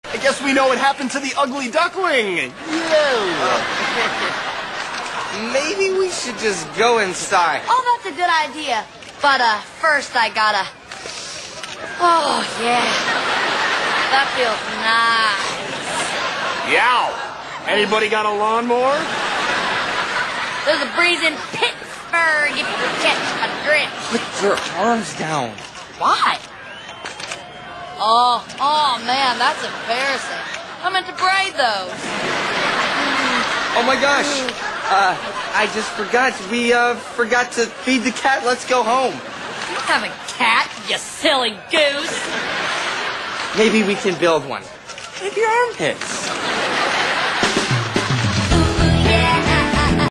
I guess we know what happened to the ugly duckling. Maybe we should just go inside. Oh, that's a good idea. But first I gotta... Oh, yeah. That feels nice. Yow! Anybody got a lawnmower? There's a breeze in Pittsburgh if you catch my drift. Put your arms down. Why? Oh, man, that's embarrassing. I meant to braid those. Oh, my gosh. I just forgot. We forgot to feed the cat. Let's go home. You don't have a cat, you silly goose. Maybe we can build one. Maybe your armpits.